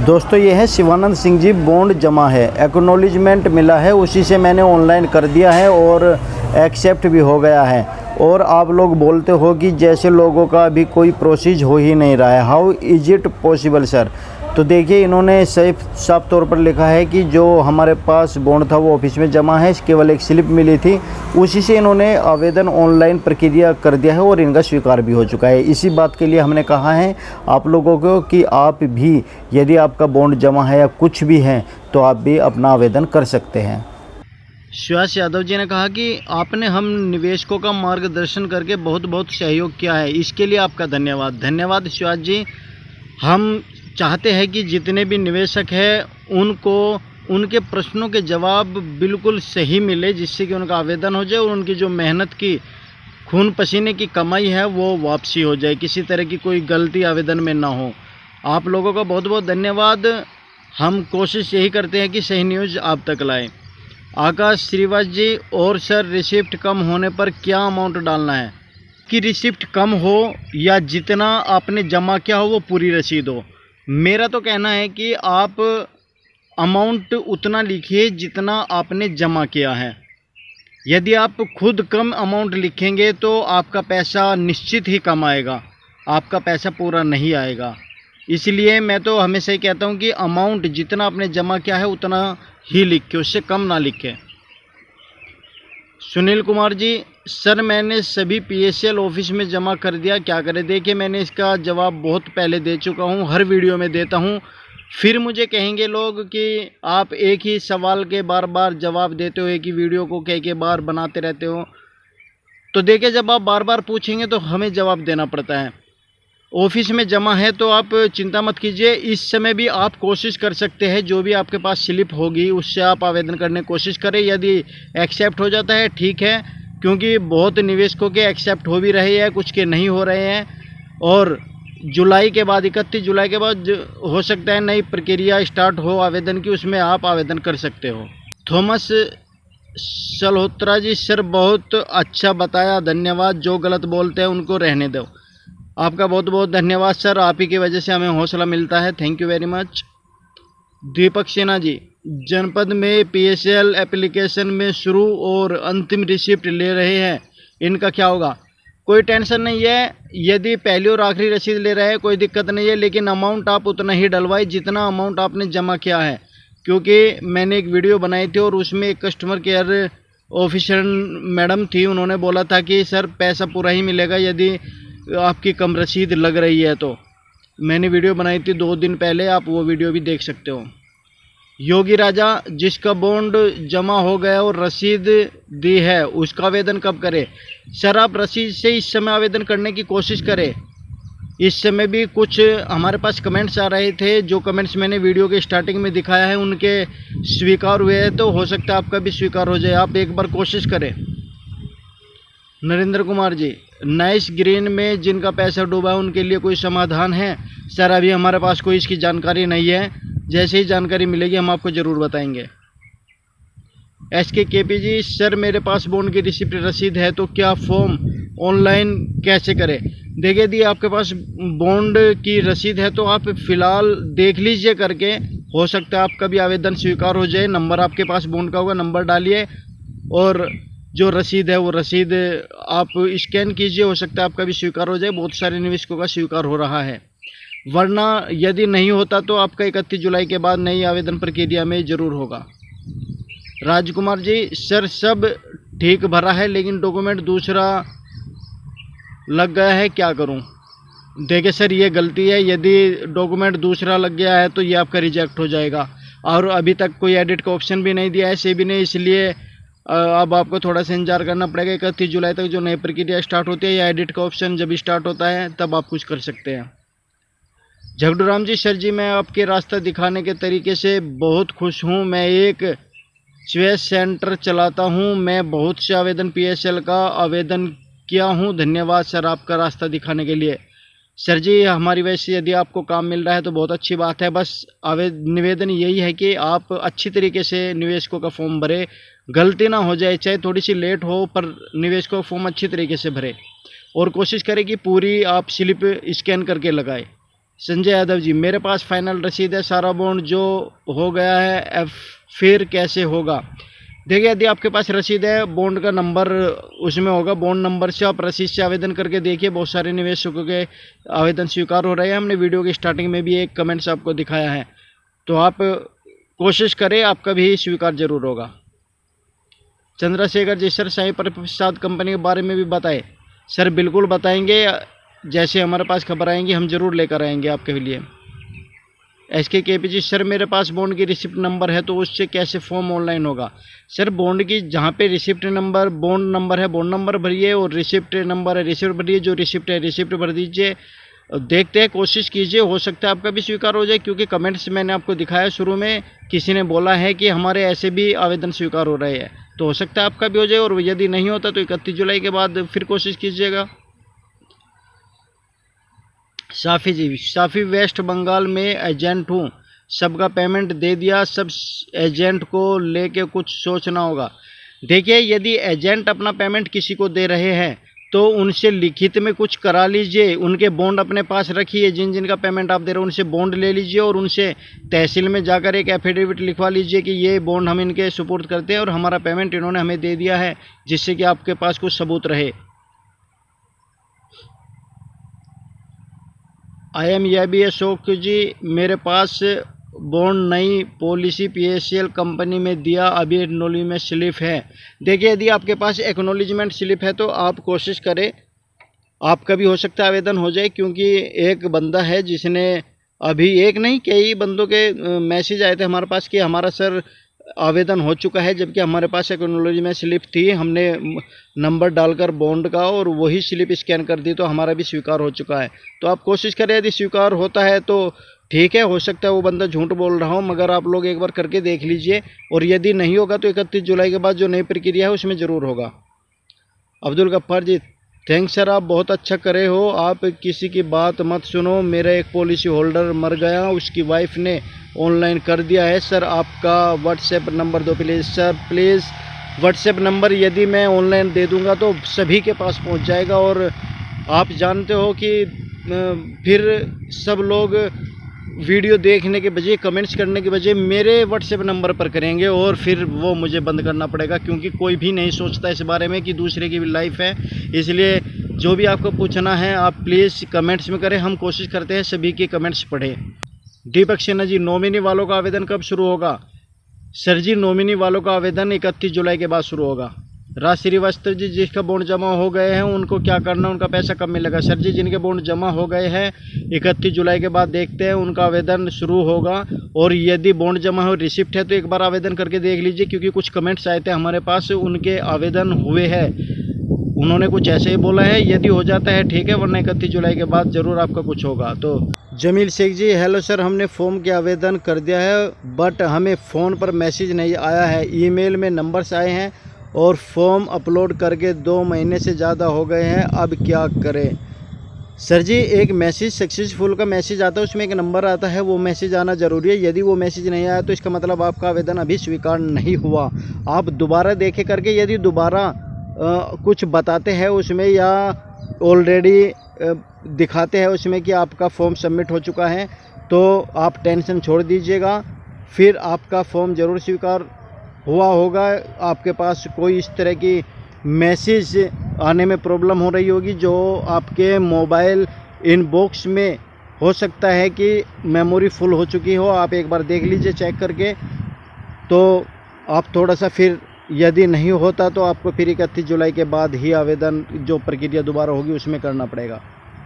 दोस्तों ये है शिवानंद सिंह जी, बॉन्ड जमा है, एक्नॉलेजमेंट मिला है, उसी से मैंने ऑनलाइन कर दिया है और एक्सेप्ट भी हो गया है। और आप लोग बोलते हो कि जैसे लोगों का अभी कोई प्रोसीज हो ही नहीं रहा है, how is it possible sir. तो देखिए इन्होंने साफ तौर पर लिखा है कि जो हमारे पास बॉन्ड था वो ऑफिस में जमा है, केवल एक स्लिप मिली थी, उसी से इन्होंने आवेदन ऑनलाइन प्रक्रिया कर दिया है और इनका स्वीकार भी हो चुका है। इसी बात के लिए हमने कहा है आप लोगों को कि आप भी यदि आपका बॉन्ड जमा है या कुछ भी है तो आप भी अपना आवेदन कर सकते हैं। सुभाष यादव जी ने कहा कि आपने हम निवेशकों का मार्गदर्शन करके बहुत बहुत सहयोग किया है, इसके लिए आपका धन्यवाद। धन्यवाद सुभाष जी। हम चाहते हैं कि जितने भी निवेशक हैं उनको उनके प्रश्नों के जवाब बिल्कुल सही मिले, जिससे कि उनका आवेदन हो जाए और उनकी जो मेहनत की खून पसीने की कमाई है वो वापसी हो जाए, किसी तरह की कोई गलती आवेदन में ना हो। आप लोगों का बहुत बहुत धन्यवाद। हम कोशिश यही करते हैं कि सही न्यूज़ आप तक लाएं। आकाश श्रीवास जी, और सर रिसिप्ट कम होने पर क्या अमाउंट डालना है? कि रिसिप्ट कम हो या जितना आपने जमा किया हो वो पूरी रसीद हो। मेरा तो कहना है कि आप अमाउंट उतना लिखिए जितना आपने जमा किया है। यदि आप खुद कम अमाउंट लिखेंगे तो आपका पैसा निश्चित ही कम आएगा, आपका पैसा पूरा नहीं आएगा। इसलिए मैं तो हमेशा ही कहता हूं कि अमाउंट जितना आपने जमा किया है उतना ही लिखें, उससे कम ना लिखें। सुनील कुमार जी, सर मैंने सभी पीएसएल ऑफिस में जमा कर दिया, क्या करें? देखिए मैंने इसका जवाब बहुत पहले दे चुका हूँ, हर वीडियो में देता हूँ। फिर मुझे कहेंगे लोग कि आप एक ही सवाल के बार बार जवाब देते हो, एक ही वीडियो को कई बार बनाते रहते हो। तो देखिए जब आप बार बार पूछेंगे तो हमें जवाब देना पड़ता है। ऑफिस में जमा है तो आप चिंता मत कीजिए, इस समय भी आप कोशिश कर सकते हैं, जो भी आपके पास स्लिप होगी उससे आप आवेदन करने की कोशिश करें। यदि एक्सेप्ट हो जाता है ठीक है, क्योंकि बहुत निवेशकों के एक्सेप्ट हो भी रहे हैं, कुछ के नहीं हो रहे हैं। और जुलाई के बाद 31 जुलाई के बाद हो सकता है नई प्रक्रिया स्टार्ट हो आवेदन की, उसमें आप आवेदन कर सकते हो। थॉमस सल्होत्रा जी, सर बहुत अच्छा बताया, धन्यवाद। जो गलत बोलते हैं उनको रहने दो। आपका बहुत बहुत धन्यवाद सर, आप ही की वजह से हमें हौसला मिलता है, thank you very much. Deepak Sinha ji, जनपद में पीएसएल एप्लीकेशन में शुरू और अंतिम रिसिप्ट ले रहे हैं, इनका क्या होगा? कोई टेंशन नहीं है, यदि पहली और आखिरी रसीद ले रहे हैं कोई दिक्कत नहीं है, लेकिन अमाउंट आप उतना ही डलवाए जितना अमाउंट आपने जमा किया है। क्योंकि मैंने एक वीडियो बनाई थी और उसमें एक कस्टमर केयर ऑफिसर मैडम थी, उन्होंने बोला था कि सर पैसा पूरा ही मिलेगा यदि आपकी कम रसीद लग रही है। तो मैंने वीडियो बनाई थी 2 दिन पहले, आप वो वीडियो भी देख सकते हो। योगी राजा, जिसका बॉन्ड जमा हो गया और रसीद दी है उसका आवेदन कब करे? सर आप रसीद से इस समय आवेदन करने की कोशिश करें। इस समय भी कुछ हमारे पास कमेंट्स आ रहे थे, जो कमेंट्स मैंने वीडियो के स्टार्टिंग में दिखाया है उनके स्वीकार हुए हैं, तो हो सकता है आपका भी स्वीकार हो जाए, आप एक बार कोशिश करें। नरेंद्र कुमार जी, नाइस ग्रीन में जिनका पैसा डूबा है उनके लिए कोई समाधान है? सर अभी हमारे पास कोई इसकी जानकारी नहीं है, जैसे ही जानकारी मिलेगी हम आपको ज़रूर बताएंगे। SKKP जी, सर मेरे पास बॉन्ड की रिसिप्ट रसीद है तो क्या फॉर्म ऑनलाइन कैसे करें? देखिए यदि आपके पास बॉन्ड की रसीद है तो आप फ़िलहाल देख लीजिए करके, हो सकता है आपका भी आवेदन स्वीकार हो जाए। नंबर आपके पास बॉन्ड का होगा, नंबर डालिए और जो रसीद है वो रसीद आप स्कैन कीजिए, हो सकता है आपका भी स्वीकार हो जाए। बहुत सारे निवेशकों का स्वीकार हो रहा है, वरना यदि नहीं होता तो आपका 31 जुलाई के बाद नई आवेदन प्रक्रिया में ज़रूर होगा। राजकुमार जी, सर सब ठीक भरा है लेकिन डॉक्यूमेंट दूसरा लग गया है, क्या करूं? देखिए सर ये गलती है, यदि डॉक्यूमेंट दूसरा लग गया है तो ये आपका रिजेक्ट हो जाएगा। और अभी तक कोई एडिट का ऑप्शन भी नहीं दिया है सेबी ने, इसलिए अब आपको थोड़ा सा इंतजार करना पड़ेगा। 31 जुलाई तक जो नई प्रक्रिया स्टार्ट होती है या एडिट का ऑप्शन जब स्टार्ट होता है तब आप कुछ कर सकते हैं। झगड़ू राम जी, सर जी मैं आपके रास्ता दिखाने के तरीके से बहुत खुश हूँ। मैं एक चॉइस सेंटर चलाता हूँ, मैं बहुत से आवेदन पीएसएल का आवेदन किया हूँ, धन्यवाद सर आपका रास्ता दिखाने के लिए। सर जी हमारी वजह से यदि आपको काम मिल रहा है तो बहुत अच्छी बात है, बस निवेदन यही है कि आप अच्छी तरीके से निवेशकों का फॉर्म भरें, गलती ना हो जाए, चाहे थोड़ी सी लेट हो पर निवेशकों का फॉर्म अच्छी तरीके से भरें और कोशिश करें कि पूरी आप स्लिप स्कैन करके लगाएं। संजय यादव जी, मेरे पास फाइनल रसीद है, सारा बॉन्ड जो हो गया है, फिर कैसे होगा? देखिए, यदि आपके पास रसीद है, बॉन्ड का नंबर उसमें होगा, बॉन्ड नंबर से आप रसीद से आवेदन करके देखिए। बहुत सारे निवेशकों के आवेदन स्वीकार हो रहे हैं। हमने वीडियो की स्टार्टिंग में भी एक कमेंट्स आपको दिखाया है, तो आप कोशिश करें, आपका भी स्वीकार जरूर होगा। चंद्रशेखर जी, सर साई प्रसाद कंपनी के बारे में भी बताएं। सर बिल्कुल बताएंगे, जैसे हमारे पास खबर आएंगी हम जरूर लेकर आएंगे आपके लिए। SKKP जी, सर मेरे पास बॉन्ड की रिसिप्ट नंबर है, तो उससे कैसे फॉर्म ऑनलाइन होगा? सर बॉन्ड की जहाँ पे रिसिप्ट नंबर, बॉन्ड नंबर है, बॉन्ड नंबर भरिए, और रिसिप्ट नंबर है, रिसिप्ट भरिए। जो रिसिप्ट है, रिसिप्ट भर दीजिए। देखते हैं, कोशिश कीजिए, हो सकता है आपका भी स्वीकार हो जाए, क्योंकि कमेंट्स मैंने आपको दिखाया शुरू में, किसी ने बोला है कि हमारे ऐसे भी आवेदन स्वीकार हो रहे हैं, तो हो सकता है आपका भी हो जाए। और यदि नहीं होता तो 31 जुलाई के बाद फिर कोशिश कीजिएगा। साफ़ी जी, साफ़ी वेस्ट बंगाल में एजेंट हूँ, सबका पेमेंट दे दिया, सब एजेंट को लेके कुछ सोचना होगा। देखिए, यदि एजेंट अपना पेमेंट किसी को दे रहे हैं तो उनसे लिखित में कुछ करा लीजिए, उनके बॉन्ड अपने पास रखिए, जिन जिन का पेमेंट आप दे रहे हो उनसे बॉन्ड ले लीजिए, और उनसे तहसील में जाकर एक एफिडेविट लिखवा लीजिए कि ये बॉन्ड हम इनके सुपुर्द करते हैं और हमारा पेमेंट इन्होंने हमें दे दिया है, जिससे कि आपके पास कुछ सबूत रहे। IMEIB अशोक जी, मेरे पास बॉन्ड नई पॉलिसी PSL कंपनी में दिया, अभी एक्नॉलेजमेंट स्लिप है। देखिए, यदि आपके पास एक्नॉलेजमेंट स्लिप है तो आप कोशिश करें, आपका भी हो सकता है आवेदन हो जाए, क्योंकि एक बंदा है जिसने अभी, एक नहीं कई बंदों के मैसेज आए थे हमारे पास कि हमारा सर आवेदन हो चुका है, जबकि हमारे पास एक्नॉलेजमेंट स्लिप थी, हमने नंबर डालकर बॉन्ड का और वही स्लिप स्कैन कर दी, तो हमारा भी स्वीकार हो चुका है। तो आप कोशिश करें, यदि स्वीकार होता है तो ठीक है, हो सकता है वो बंदा झूठ बोल रहा हो, मगर आप लोग एक बार करके देख लीजिए, और यदि नहीं होगा तो 31 जुलाई के बाद जो नई प्रक्रिया है उसमें ज़रूर होगा। अब्दुल गफ्फार जी, थैंक्स सर, आप बहुत अच्छा करे हो, आप किसी की बात मत सुनो। मेरा एक पॉलिसी होल्डर मर गया, उसकी वाइफ ने ऑनलाइन कर दिया है। सर आपका व्हाट्सएप नंबर दो please. Sir please WhatsApp number यदि मैं ऑनलाइन दे दूंगा तो सभी के पास पहुंच जाएगा, और आप जानते हो कि फिर सब लोग वीडियो देखने के बजाय, कमेंट्स करने के बजाय मेरे व्हाट्सएप नंबर पर करेंगे, और फिर वो मुझे बंद करना पड़ेगा, क्योंकि कोई भी नहीं सोचता इस बारे में कि दूसरे की भी लाइफ है। इसलिए जो भी आपको पूछना है आप प्लीज़ कमेंट्स में करें, हम कोशिश करते हैं सभी की कमेंट्स पढ़ें। दीपक सिन्हा जी, नॉमिनी वालों का आवेदन कब शुरू होगा? सर जी, नॉमिनी वालों का आवेदन 31 जुलाई के बाद शुरू होगा। राज श्रीवास्तव जी, जिसका बॉन्ड जमा हो गए हैं उनको क्या करना, उनका पैसा कब मिलेगा? सर जी, जिनके बॉन्ड जमा हो गए हैं 31 जुलाई के बाद देखते हैं, उनका आवेदन शुरू होगा। और यदि बॉन्ड जमा हो, रिसिप्ट है, तो एक बार आवेदन करके देख लीजिए, क्योंकि कुछ कमेंट्स आए थे हमारे पास, उनके आवेदन हुए हैं, उन्होंने कुछ ऐसे ही बोला है। यदि हो जाता है ठीक है, वरना 31 जुलाई के बाद ज़रूर आपका कुछ होगा। तो जमील शेख जी, हेलो सर, हमने फॉर्म के आवेदन कर दिया है, बट हमें फ़ोन पर मैसेज नहीं आया है, ईमेल में नंबर्स आए हैं, और फॉर्म अपलोड करके 2 महीने से ज़्यादा हो गए हैं, अब क्या करें? सर जी, एक मैसेज सक्सेसफुल का मैसेज आता है, उसमें एक नंबर आता है, वो मैसेज आना ज़रूरी है। यदि वो मैसेज नहीं आया तो इसका मतलब आपका आवेदन अभी स्वीकार नहीं हुआ। आप दोबारा देखे करके, यदि दोबारा कुछ बताते हैं उसमें, या ऑलरेडी दिखाते हैं उसमें कि आपका फॉर्म सबमिट हो चुका है, तो आप टेंशन छोड़ दीजिएगा, फिर आपका फॉर्म ज़रूर स्वीकार हुआ होगा। आपके पास कोई इस तरह की मैसेज आने में प्रॉब्लम हो रही होगी, जो आपके मोबाइल इनबॉक्स में हो सकता है कि मेमोरी फुल हो चुकी हो। आप एक बार देख लीजिए चेक करके, तो आप थोड़ा सा, फिर यदि नहीं होता तो आपको फिर 31 जुलाई के बाद ही आवेदन, जो प्रक्रिया दोबारा होगी उसमें करना पड़ेगा।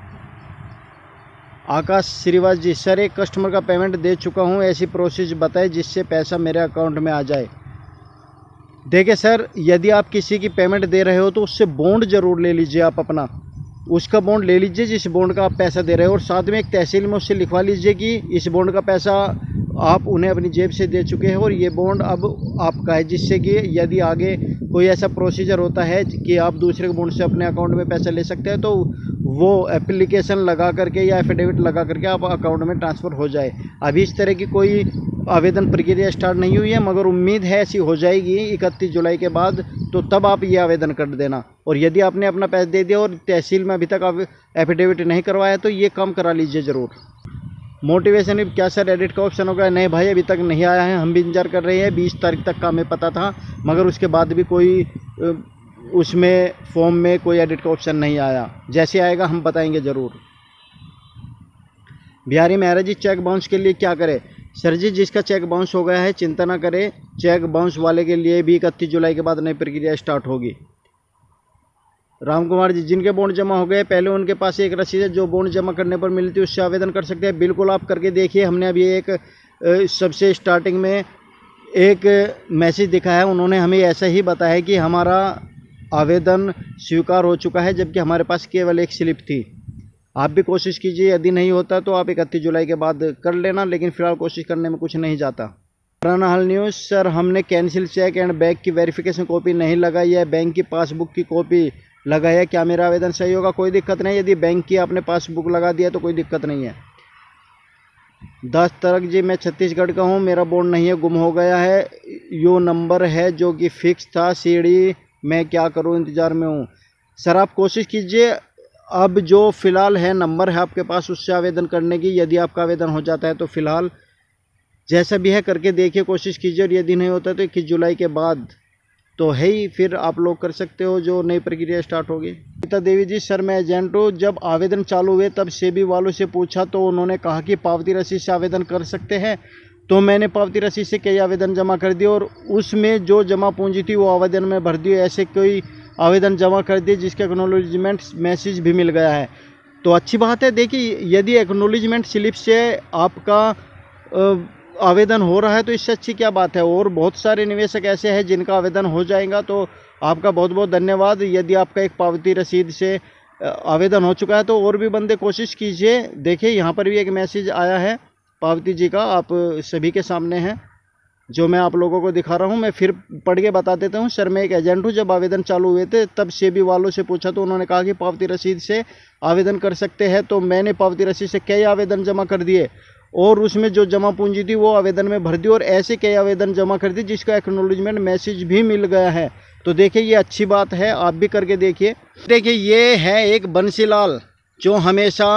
आकाश श्रीवास जी, सर एक कस्टमर का पेमेंट दे चुका हूं, ऐसी प्रोसेस बताएं जिससे पैसा मेरे अकाउंट में आ जाए। देखिए सर, यदि आप किसी की पेमेंट दे रहे हो तो उससे बॉन्ड ज़रूर ले लीजिए, आप अपना उसका बॉन्ड ले लीजिए जिस बॉन्ड का आप पैसा दे रहे हो, और साथ में एक तहसील में उससे लिखवा लीजिए कि इस बॉन्ड का पैसा आप उन्हें अपनी जेब से दे चुके हैं और ये बॉन्ड अब आपका है, जिससे कि यदि आगे कोई ऐसा प्रोसीजर होता है कि आप दूसरे के बॉन्ड से अपने अकाउंट में पैसा ले सकते हैं, तो वो एप्लीकेशन लगा करके या एफिडेविट लगा करके आप अकाउंट में ट्रांसफ़र हो जाए। अभी इस तरह की कोई आवेदन प्रक्रिया स्टार्ट नहीं हुई है, मगर उम्मीद है ऐसी हो जाएगी 31 जुलाई के बाद, तो तब आप ये आवेदन कर देना। और यदि आपने अपना पैसा दे दिया और तहसील में अभी तक आप एफिडेविट नहीं करवाया तो ये काम करा लीजिए ज़रूर। मोटिवेशन क्या सर एडिट का ऑप्शन होगा? नहीं भाई, अभी तक नहीं आया है, हम भी इंतजार कर रहे हैं। 20 तारीख तक का हमें पता था, मगर उसके बाद भी कोई उसमें फॉर्म में कोई एडिट का ऑप्शन नहीं आया। जैसे आएगा हम बताएंगे ज़रूर। बिहारी मेहरा जी, चेक बाउंस के लिए क्या करें? सर जी, जिसका चेक बाउंस हो गया है चिंता ना करें, चेक बाउंस वाले के लिए भी 31 जुलाई के बाद नई प्रक्रिया स्टार्ट होगी। राम कुमार जी, जिनके बॉन्ड जमा हो गए पहले उनके पास एक रसीद है जो बॉन्ड जमा करने पर मिलती है, उससे आवेदन कर सकते हैं। बिल्कुल, आप करके देखिए। हमने अभी एक सबसे स्टार्टिंग में एक मैसेज दिखा है, उन्होंने हमें ऐसा ही बताया कि हमारा आवेदन स्वीकार हो चुका है, जबकि हमारे पास केवल एक स्लिप थी। आप भी कोशिश कीजिए, यदि नहीं होता तो आप 31 जुलाई के बाद कर लेना, लेकिन फिलहाल कोशिश करने में कुछ नहीं जाता। पुराना हाल न्यूज़, सर हमने कैंसिल चेक एंड बैंक की वेरिफिकेशन कॉपी नहीं लगाई है, बैंक की पासबुक की कॉपी लगाई है, क्या मेरा आवेदन सही होगा? कोई दिक्कत नहीं, यदि बैंक की आपने पासबुक लगा दिया तो कोई दिक्कत नहीं है। 10 तारीख जी, मैं छत्तीसगढ़ का हूँ, मेरा बॉन्ड नहीं है, गुम हो गया है, यो नंबर है जो कि फिक्स था, सीढ़ी मैं क्या करूँ, इंतज़ार में हूँ। सर आप कोशिश कीजिए, अब जो फ़िलहाल है नंबर है आपके पास, उससे आवेदन करने की। यदि आपका आवेदन हो जाता है तो फ़िलहाल जैसा भी है करके देखिए, कोशिश कीजिए, और यदि नहीं होता तो 21 जुलाई के बाद तो है ही, फिर आप लोग कर सकते हो जो नई प्रक्रिया स्टार्ट होगी। गीता देवी जी, सर मैं एजेंट हूँ, जब आवेदन चालू हुए तब सेबी वालों से पूछा तो उन्होंने कहा कि पावती रसीद से आवेदन कर सकते हैं, तो मैंने पावती रसीद से कई आवेदन जमा कर दिए और उसमें जो जमा पूंजी थी वो आवेदन में भर दी। ऐसे कोई आवेदन जमा कर दिए जिसका एक्नॉलेजमेंट मैसेज भी मिल गया है, तो अच्छी बात है। देखिए, यदि एक्नॉलेजमेंट स्लिप से आपका आवेदन हो रहा है तो इससे अच्छी क्या बात है। और बहुत सारे निवेशक ऐसे हैं जिनका आवेदन हो जाएगा, तो आपका बहुत बहुत धन्यवाद। यदि आपका एक पावती रसीद से आवेदन हो चुका है तो और भी बंदे कोशिश कीजिए। देखिए, यहाँ पर भी एक मैसेज आया है पावती जी का, आप सभी के सामने है, जो मैं आप लोगों को दिखा रहा हूँ। मैं फिर पढ़ के बता देता हूँ। सर मैं एक एजेंट हूँ, जब आवेदन चालू हुए थे तब सेबी वालों से पूछा तो उन्होंने कहा कि पावती रसीद से आवेदन कर सकते हैं, तो मैंने पावती रसीद से कई आवेदन जमा कर दिए और उसमें जो जमा पूंजी थी वो आवेदन में भर दी, और ऐसे कई आवेदन जमा कर दी जिसका एक्नॉलेजमेंट मैसेज भी मिल गया है। तो देखिए, ये अच्छी बात है, आप भी करके देखिए। देखिए, ये है एक बंसीलाल जो हमेशा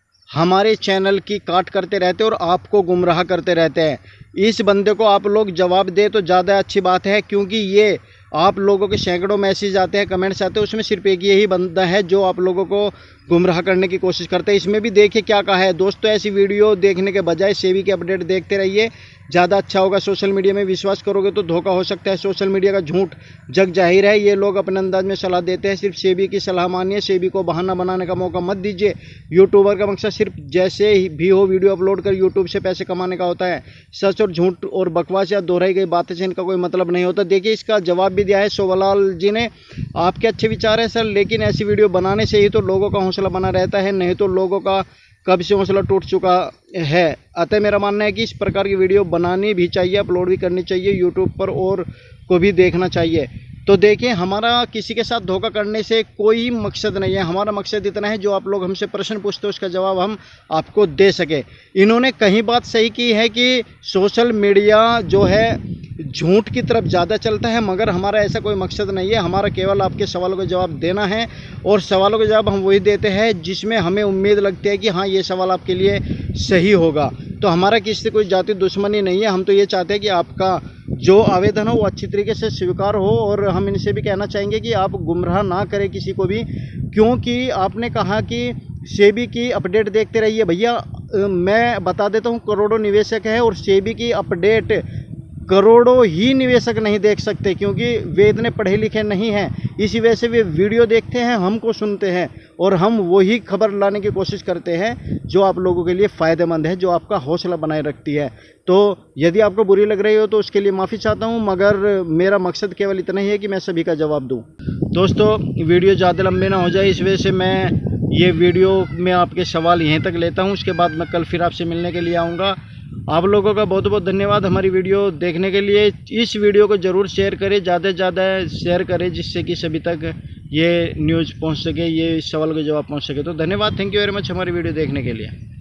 हमारे चैनल की काट करते रहते हैं और आपको गुमराह करते रहते हैं। इस बंदे को आप लोग जवाब दे तो ज़्यादा अच्छी बात है, क्योंकि ये आप लोगों के सैकड़ों मैसेज आते हैं, कमेंट्स आते हैं, उसमें सिर्फ एक यही बंदा है जो आप लोगों को गुमराह करने की कोशिश करते हैं। इसमें भी देखिए क्या कहा है। दोस्तों, ऐसी वीडियो देखने के बजाय सेबी के अपडेट देखते रहिए, ज़्यादा अच्छा होगा। सोशल मीडिया में विश्वास करोगे तो धोखा हो सकता है। सोशल मीडिया का झूठ जग जाहिर है, ये लोग अपने अंदाज में सलाह देते हैं। सिर्फ सेबी की सलाह मानिए, सेबी को बहाना बनाने का मौका मत दीजिए। यूट्यूबर का मकसद सिर्फ जैसे भी हो वीडियो अपलोड कर यूट्यूब से पैसे कमाने का होता है। सच और झूठ और बकवास या दोहराई गई बातें से इनका कोई मतलब नहीं होता। देखिए, इसका जवाब भी दिया है शोभालाल जी ने। आपके अच्छे विचार हैं सर, लेकिन ऐसी वीडियो बनाने से ही तो लोगों का हौसला बना रहता है, नहीं तो लोगों का कब से हौसला टूट चुका है। अतः मेरा मानना है कि इस प्रकार की वीडियो बनानी भी चाहिए, अपलोड भी करनी चाहिए यूट्यूब पर, और को भी देखना चाहिए। तो देखिए, हमारा किसी के साथ धोखा करने से कोई मकसद नहीं है। हमारा मकसद इतना है, जो आप लोग हमसे प्रश्न पूछते हो उसका जवाब हम आपको दे सके। इन्होंने कहीं बात सही की है कि सोशल मीडिया जो है झूठ की तरफ ज़्यादा चलता है, मगर हमारा ऐसा कोई मकसद नहीं है। हमारा केवल आपके सवालों का जवाब देना है, और सवालों का जवाब हम वही देते हैं जिसमें हमें उम्मीद लगती है कि हाँ, ये सवाल आपके लिए सही होगा। तो हमारा किसी से कोई जाति दुश्मनी नहीं है। हम तो ये चाहते हैं कि आपका जो आवेदन हो वो अच्छी तरीके से स्वीकार हो, और हम इनसे भी कहना चाहेंगे कि आप गुमराह ना करें किसी को भी, क्योंकि आपने कहा कि सेबी की अपडेट देखते रहिए। भैया, मैं बता देता हूँ, करोड़ों निवेशक है और सेबी की अपडेट करोड़ों ही निवेशक नहीं देख सकते, क्योंकि वे इतने पढ़े लिखे नहीं हैं। इसी वजह से वे वीडियो देखते हैं, हमको सुनते हैं, और हम वही खबर लाने की कोशिश करते हैं जो आप लोगों के लिए फ़ायदेमंद है, जो आपका हौसला बनाए रखती है। तो यदि आपको बुरी लग रही हो तो उसके लिए माफ़ी चाहता हूं, मगर मेरा मकसद केवल इतना ही है कि मैं सभी का जवाब दूं। दोस्तों, वीडियो ज़्यादा लंबे ना हो जाए, इस वजह से मैं ये वीडियो में आपके सवाल यहीं तक लेता हूं। उसके बाद मैं कल फिर आपसे मिलने के लिए आऊँगा। आप लोगों का बहुत बहुत धन्यवाद हमारी वीडियो देखने के लिए। इस वीडियो को ज़रूर शेयर करें, ज़्यादा से ज़्यादा शेयर करें, जिससे कि सभी तक ये न्यूज़ पहुंच सके, ये सवाल का जवाब पहुंच सके। तो धन्यवाद, थैंक यू वेरी मच हमारी वीडियो देखने के लिए।